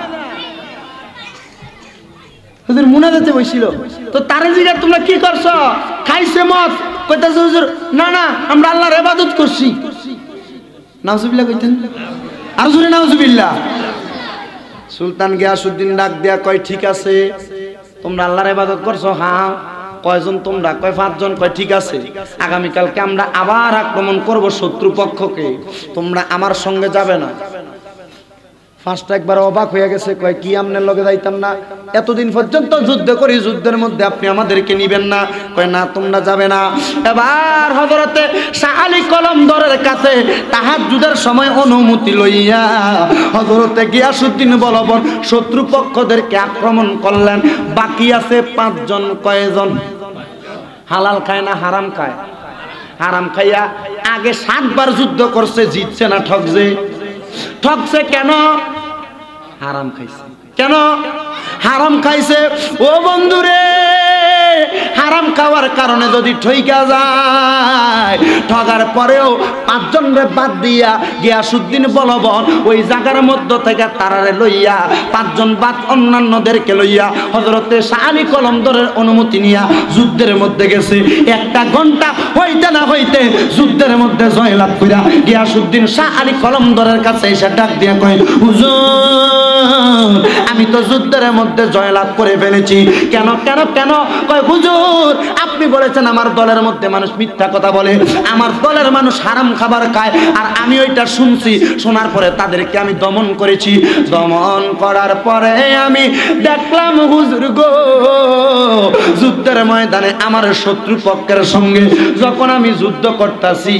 Speaker 1: হুজুর মুনাজাতে বইছিল। তো তারে জিজ্ঞাসা তোমরা কি করছো? খাইছে মদ? কইতাছে হুজুর না না আমরা আল্লাহর ইবাদত করছি। নাউজুবিল্লাহ কইতেন, আর জোরে নাউজুবিল্লাহ। সুলতান গিয়াসউদ্দিন ডাক দিয়া কয়, ঠিক আছে তোমরা আল্লাহর ইবাদত করছো? হ্যাঁ। কয়জন তোমরা? কয় পাঁচজন। কয় ঠিক আছে, আগামীকালকে আমরা আবার আক্রমণ করব শত্রু পক্ষকে, তোমরা আমার সঙ্গে যাবে না। ফার্স্টটা একবার অবাক হয়ে গেছে, কয় কি আমনের লগে যাইতাম না? এতদিন পর্যন্ত যুদ্ধ করি, যুদ্ধের মধ্যে আপনি আমাদেরকে নিবেন না? কয় না তোমরা যাবে না। এবার হযরতে শাহ আলী কলমদরের কাছে তাহাজ্জুদের সময় অনুমতি লইয়া হযরতে গিয়াসউদ্দিন বলবন শত্রু পক্ষদেরকে আক্রমণ করলেন। বাকি আছে পাঁচজন। কয়জন? হালাল খায় না হারাম খায়? হারাম খাইয়া আগে সাতবার যুদ্ধ করছে, জিতছে না ঠকছে? ঠকছে কেন? হারাম খাইছে। কেন হারাম খাইছে? ও বন্ধুরে, হারাম খাওয়ার কারণে যদি ঠইকা যায়, ঠগার পরেও পাঁচজন রে বাদ দিয়া গিয়াসউদ্দিন বলবন ওই জায়গার মধ্য থেকে তারারে লইয়া পাঁচজন বাদ অন্যান্যদেরকে লইয়া হযরতে শাহ আলী কলমদরের অনুমতি নিয়া যুদ্ধের মধ্যে গেছে। একটা ঘন্টা হইতে না হইতে যুদ্ধের মধ্যে জয়লাভ কইরা গিয়াসউদ্দিন শাহ আলী কলমদরের কাছে এসে ডাক দিয়া কয়, হুজুর আমি তো যুদ্ধের মধ্যে জয়লাভ করে ফেলেছি। কেন কেন কেন? কয় হুজুর আপনি বলেছেন আমার দলের মধ্যে মানুষ মিথ্যা কথা বলে, আমার দলের মানুষ হারাম খাবার খায়, আর আমি ওইটা শুনছি। শোনার পরে তাদেরকে আমি দমন করেছি। দমন করার পরে আমি দেখলাম হুজুর গো, যুদ্ধের ময়দানে আমার শত্রু পক্ষের সঙ্গে যখন আমি যুদ্ধ করতেছি,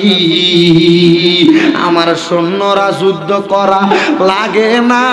Speaker 1: আমার সৈন্যরা যুদ্ধ করা লাগে না।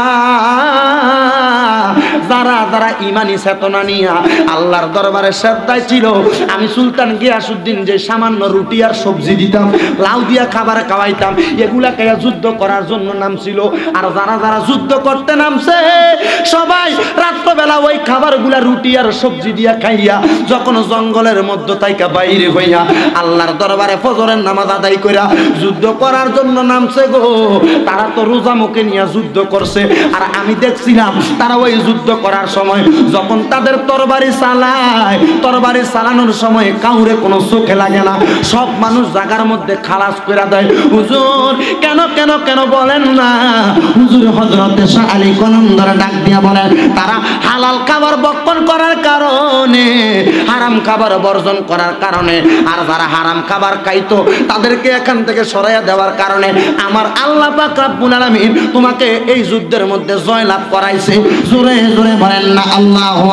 Speaker 1: যারা যারা ইমানি চেতনা নিয়া আল্লাহর দরবারে শ্রদ্ধায় ছিল, আমি সুলতান গিয়াসউদ্দিন যে সামান্য রুটি আর সবজি দিতাম, লাউ দিয়া খাবার খাওয়াইতাম, এগুলা খাইয়া যুদ্ধ করার জন্য নামছিল। আর যারা যারা যুদ্ধ করতে নামছে সবাই রাত্রবেলা ওই খাবারগুলা রুটি আর সবজি দিয়া খাইয়া যখন জঙ্গলের মধ্যে থাইকা বাইরে হইয়া আল্লাহর দরবারে ফজরের নামাজ আদায় কইরা যুদ্ধ করার জন্য নামছে গো, তারা তো রোজা মুখে নিয়ে যুদ্ধ করছে। আর আমি দেখছিলাম তারা ওই যুদ্ধ করার সময় যখন তাদের তরবারি চালায়, তরবারি চালানোর সময় কাউরে কোনো চোখে লাগে না, সব মানুষ জায়গার মধ্যে খালাস করে দেয়। হুজুর কেন কেন কেন বলেন না? হুজুর হযরতে শাহ আলী কলমদর ডাক দিয়া বলেন, তারা হালাল খাবার বক্ষণ করার কারণে, হারাম খাবার বর্জন করার কারণে, আর যারা হারাম খাবার খাইতো তাদেরকে এখান থেকে সরাইয়া দেওয়ার কারণে আমার আল্লাহ পাক রব্বুল আলামিন তোমাকে এই যুদ্ধের মধ্যে জয়লাভ করাইছে। জোরে জোরে বলেন না আল্লাহু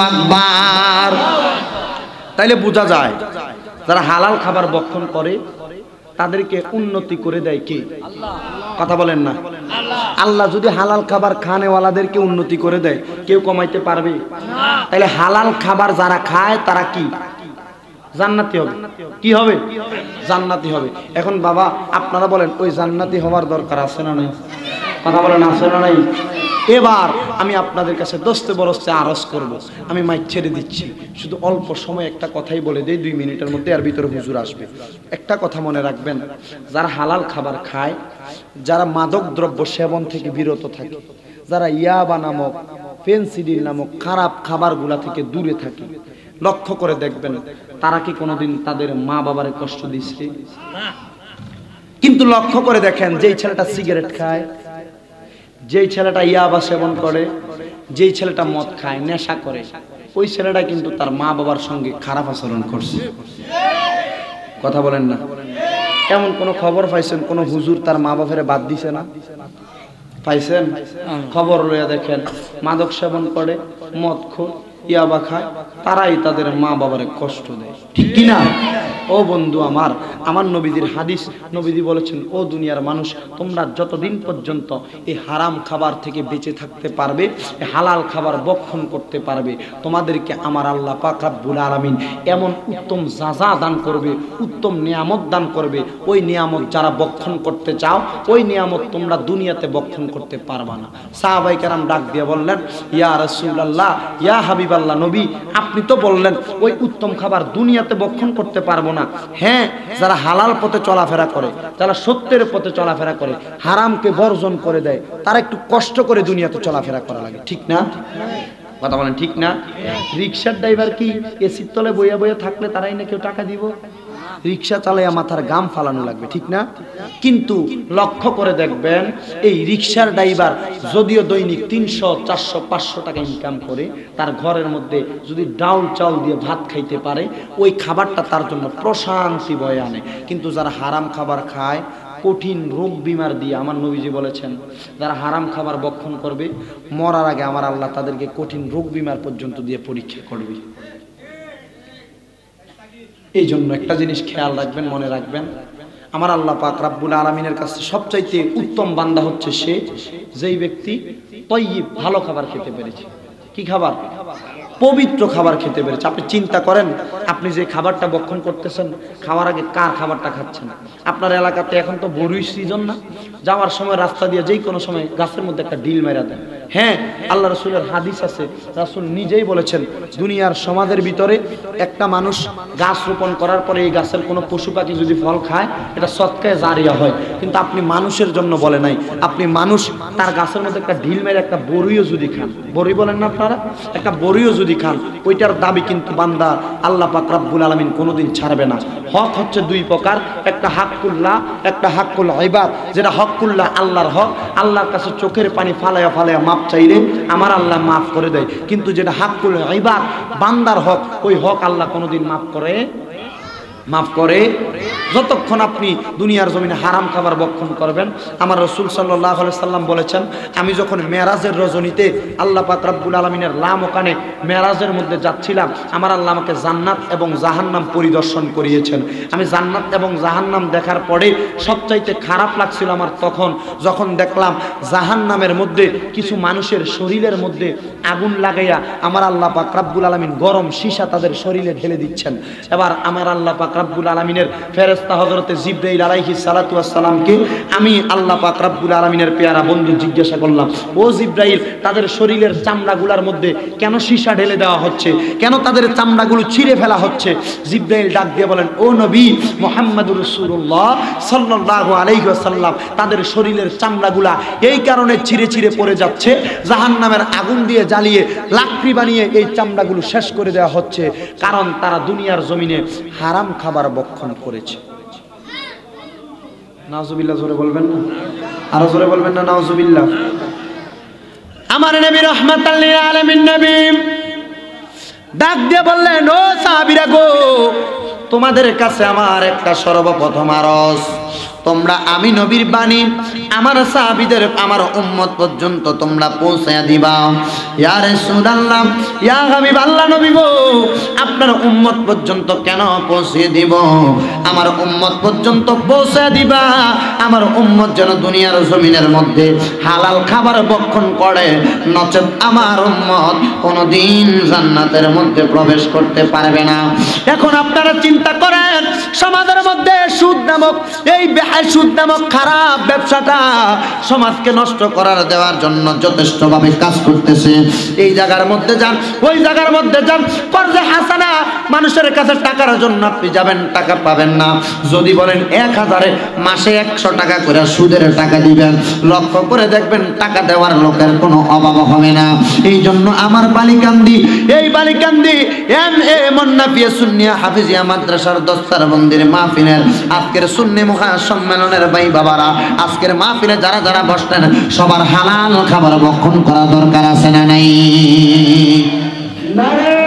Speaker 1: আকবার। তাইলে বোঝা যায় যারা হালাল খাবার বক্ষণ করে তাদেরকে উন্নতি করে দেয় কে? কথা বলেন না। আল্লাহ যদি হালাল খাবার খানেওয়ালাদেরকে উন্নতি করে দেয়, কেউ কমাইতে পারবে? তাহলে হালাল খাবার যারা খায় তারা কি জান্নাতি হবে? কি হবে? জান্নাতি হবে। এখন বাবা আপনারা বলেন ওই জান্নাতি হওয়ার দরকার আছে না নাই? কথা বলেন আছে না নাই? এবার আমি আপনাদের কাছে দস্তে বরস্তে আরজ করব। আমি মাইক ছেড়ে দিচ্ছি, শুধু অল্প সময় একটা কথাই বলে দেই, দুই মিনিটের মধ্যে আর ভিতরে হুজুর আসবে। একটা কথা মনে রাখবেন, যারা হালাল খাবার খায়, যারা মাদক দ্রব্য সেবন থেকে বিরত থাকে, যারা ইয়াবা নামক ফেনসিডিল নামক খারাপ খাবারগুলা থেকে দূরে থাকে, লক্ষ্য করে দেখবেন তারা কি কোনোদিন তাদের মা বাবারে কষ্ট দিচ্ছে? কিন্তু লক্ষ্য করে দেখেন, যেই ছেলেটা সিগারেট খায়, যেই ছেলেটা ইয়াবা সেবন করে, যেই ছেলেটা মদ খায়, নেশা করে, ওই ছেলেটা কিন্তু তার মা বাবার সঙ্গে খারাপ আচরণ করছে। কথা বলেন না? এমন কোন খবর পাইছেন কোন হুজুর তার মা বাবারে বাদ দিছে না? পাইছেন? খবর লইয়া দেখেন, মাদক সেবন করে, মদ খোর, ইয়াবা খায়, তারাই তাদের মা বাবারে কষ্ট দেয়, ঠিক কিনা? ও বন্ধু আমার, আমার নবীজির হাদিস, নবীজি বলেছেন, ও দুনিয়ার মানুষ, তোমরা যতদিন পর্যন্ত এই হারাম খাবার থেকে বেঁচে থাকতে পারবে, এই হালাল খাবার ভক্ষণ করতে পারবে, তোমাদেরকে আমার আল্লাহ পাক রব্বুল আলামিন এমন উত্তম যাজা দান করবে, উত্তম নিয়ামত দান করবে। ওই নিয়ামত যারা ভক্ষণ করতে চাও, ওই নিয়ামত তোমরা দুনিয়াতে ভক্ষণ করতে পারবা না। সাহাবায়ে কেরাম ডাক দিয়ে বললেন, ইয়া রাসূলুল্লাহ, ইয়া হাবিবাল্লাহ, নবী আপনি তো বললেন ওই উত্তম খাবার দুনিয়াতে ভক্ষণ করতে পারবো না। হ্যাঁ, যারা হালাল পথে চলাফেরা করে, যারা সত্যের পথে চলাফেরা করে, হারামকে বর্জন করে দেয়, তারা একটু কষ্ট করে দুনিয়াতে চলাফেরা করা লাগে, ঠিক না? কথা বলেন ঠিক না? রিক্সার ড্রাইভার কি এসির তলে বইয়া বইয়া থাকলে তারাই না কেউ টাকা দিব? রিক্সা চালাইয়া মাথার গাম ফালানো লাগবে, ঠিক না? কিন্তু লক্ষ্য করে দেখবেন, এই রিক্সার ড্রাইভার যদিও দৈনিক তিনশো চারশো পাঁচশো টাকা ইনকাম করে, তার ঘরের মধ্যে যদি ডাউল চাউল দিয়ে ভাত খাইতে পারে, ওই খাবারটা তার জন্য প্রশান্তি বয়ে আনে। কিন্তু যারা হারাম খাবার খায়, কঠিন রোগ বিমার দিয়ে, আমার নবীজি বলেছেন, যারা হারাম খাবার ভক্ষণ করবে, মরার আগে আমার আল্লাহ তাদেরকে কঠিন রোগ বিমার পর্যন্ত দিয়ে পরীক্ষা করবে। এই জন্য একটা জিনিস খেয়াল রাখবেন, মনে রাখবেন, আমার আল্লাহ পাক রব্বুল আলামিনের কাছে সবচাইতে উত্তম বান্দা হচ্ছে সে, যেই ব্যক্তি তয়্যিব ভালো খাবার খেতে পেরেছে। কি খাবার? পবিত্র খাবার খেতে পেরেছে। আপনি চিন্তা করেন, আপনি যে খাবারটা ভক্ষণ করতেছেন, খাওয়ার আগে কার খাবারটা খাচ্ছেন? আপনার এলাকাতে এখন তো বড়ই সিজন না, যাওয়ার সময় রাস্তা দিয়ে যেই কোনো সময় গাছের মধ্যে একটা ডিল মেরা দেন। হ্যাঁ, আল্লাহ রাসূলের হাদিস আছে, রাসূল নিজেই বলেছেন, দুনিয়ার সমাজের ভিতরে একটা মানুষ গাছ রোপণ করার পরে এই গাছের কোনো পশু পাখি যদি ফল খায়, এটা সদকায়ে জারিয়া হয়। কিন্তু আপনি মানুষের জন্য বলে নাই, আপনি মানুষ তার গাছের মধ্যে একটা ঢিল মেরে একটা বড়িও যদি খান, বড়ি বলেন না আপনারা, একটা বড়িও যদি খান, ওইটার দাবি কিন্তু বান্দা আল্লাহ পাক রব্বুল আলামিন কোনোদিন ছাড়বে না। হক হচ্ছে দুই প্রকার, একটা হাক্কুল্লাহ, একটা হাক্কুল ইবাদ। যেটা হক্কুল্লাহ আল্লাহর হক, আল্লাহর কাছে চোখের পানি ফালায়া ফালায়া মাপ চাইলে আমার আল্লাহ মাফ করে দেয়। কিন্তু যেটা হাক্কুল ইবাদ, বান্দার হক, ওই হক আল্লাহ কোনোদিন মাফ করে মাফ করে যতক্ষণ আপনি দুনিয়ার জমিনে হারাম খাবার ভক্ষণ করবেন। আমার রাসূল সাল্লাল্লাহু আলাইহি সাল্লাম বলেছেন, আমি যখন মেরাজের রজনীতে আল্লাহ পাক রব্বুল আলামিনের লামকানে মেরাজের মধ্যে যাচ্ছিলাম, আমার আল্লাহ আমাকে জান্নাত এবং জাহান্নাম পরিদর্শন করিয়েছেন। আমি জান্নাত এবং জাহান্নাম দেখার পরে সবচাইতে খারাপ লাগছিল আমার তখন, যখন দেখলাম জাহান্নামের মধ্যে কিছু মানুষের শরীরের মধ্যে আগুন লাগাইয়া আমার আল্লাহ পাক রব্বুল আলামিন গরম সীসা তাদের শরীরে ঢেলে দিচ্ছেন। এবার আমার আল্লাহ পাক রব্বুল আলামিনের ফেরেশতা হযরতে জিবরাইল আলাইহিস সালাতু ওয়াস সালামকে আমি আল্লাহ পাক রব্বুল আলামিনের পেয়ারা বন্ধু জিজ্ঞাসা করলাম, ও জিবরাইল, তাদের শরীরের চামড়াগুলোর মধ্যে কেন সীসা ঢেলে দেওয়া হচ্ছে, কেন তাদের চামড়াগুলো ছিঁড়ে ফেলা হচ্ছে? জিবরাইল ডাক দিয়ে বলেন, ও নবী মুহাম্মদুর রাসূলুল্লাহ সাল্লাল্লাহু আলাইহি ওয়াসাল্লাম, তাদের শরীরের চামড়াগুলা এই কারণে ছিঁড়ে ছিঁড়ে পড়ে যাচ্ছে, জাহান্নামের আগুন দিয়ে জ্বালিয়ে লাকড়ি বানিয়ে এই চামড়াগুলো শেষ করে দেওয়া হচ্ছে, কারণ তারা দুনিয়ার জমিনে হারাম খাবার ভক্ষণ করেছে। নাউজুবিল্লাহ, জোরে বলবেন না, আরো জোরে বলবেন না, নাউজুবিল্লাহ। আমার নবী রাহমাতাল লিল আলামিন নবী ডাক দিয়ে বললেন, ও সাহাবীরা গো, তোমাদের কাছে আমার একটা সর্বপ্রথম আরজ, ও তোমরা আমি নবীর বাণী আমার সাহাবীদের আমার উম্মত পর্যন্ত তোমরা পৌঁছায়া দিবা। ইয়া রাসূলুল্লাহ, ইয়া হাবিব আল্লাহ নবী গো, আপনার উম্মত পর্যন্ত কেন পৌঁছে দিব? আমার উম্মত পর্যন্ত পৌঁছে দিবা, আমার উম্মত যেন দুনিয়ার জমিনের মধ্যে হালাল খাবার ভক্ষণ করে, নচেত আমার উম্মত কোনদিন জান্নাতের মধ্যে প্রবেশ করতে পারবে না। এখন আপনারা চিন্তা করেন, সমাজের মধ্যে সুদ নামক এই বেহায় সুদ নামক খারাপ ব্যবসাটা সমাজকে নষ্ট করার দেওয়ার জন্য যথেষ্টভাবে কাজ করতেছে। এই জায়গার মধ্যে যান, ওই জায়গার মধ্যে যান, কর্জে হাসানা মানুষের কাছে টাকার জন্য আপনি যাবেন, টাকা পাবেন না। যদি বলেন এক হাজারে মাসে একশো টাকা করে সুদের টাকা দিবেন, লক্ষ্য করে দেখবেন টাকা দেওয়ার লোকের কোনো অভাব হবে না। এই জন্য আমার বালিকান্দি, এই বালিকান্দি এম এ মুন্নাফিয়া সুন্নিয়া হাফিজিয়া মাদ্রাসার দস্তার বন্দির মাহফিলের আজকের সুন্নি মুখা সম্মেলনের ভাই বাবারা, আজকের মাহফিলে যারা যারা বসলেন সবার হালাল খাবার ভক্ষণ করা দরকার আছে না নাই?